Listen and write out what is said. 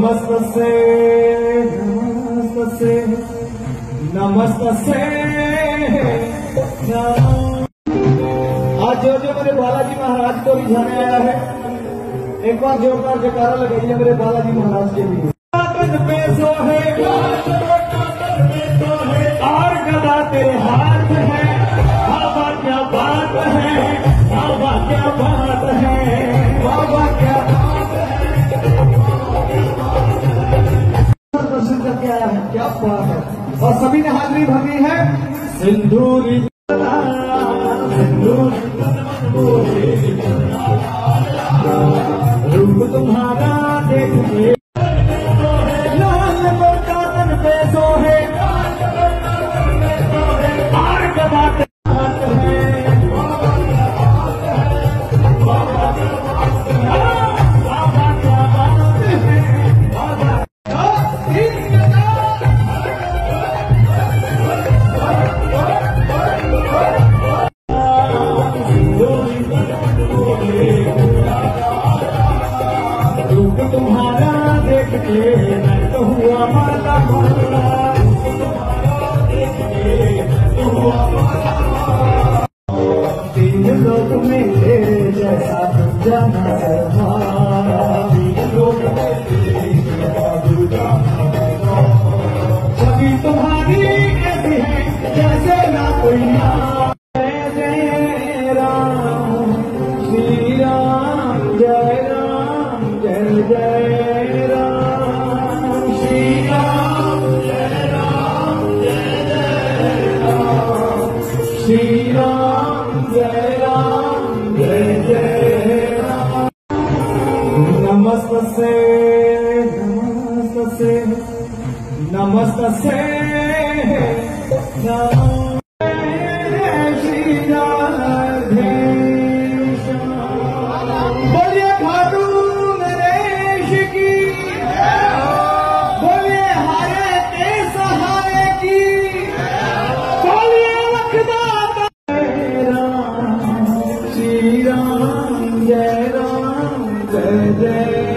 नमस्ते नमस्ते नमस्ते। आज जो जो मेरे बालाजी महाराज को रिझाने आया है, एक बार जोरदार जयकारा लगाइए मेरे बालाजी महाराज के लिए। पैसों है और गदा तेरे हाथ है, बाबा क्या बात है, बाबा क्या बात है, बाबा क्या बात है। दर्शन करके आया है, क्या बात है। और सभी ने हाजिरी भरनी है। सिंदूरी रूप तुम्हारा देखिए, लाल बरसातन पे सोहे और गदा के हाथ है, बाबा क्या बात है, बाबा रूप तुम्हारा देख के मैं तो हुआ माला माला, देख के तो हुआ माला। तीन लोग मेरे जैसा जाना है, तीन लोग मेरे छवि तुम्हारी ऐसी है जैसे ना कोई नाम। जय राम श्री राम, जय राम जय जय राम, श्री राम जय राम जय जय राम, श्री राम जय राम जय जय राम। नमस्ते नमस्ते नमस्ते श्री राधे श्याम। बोलिए खाटू नरेश की, बोलिए हारे के सहारे की, बोलिए लखदाता। राम श्री राम जय जय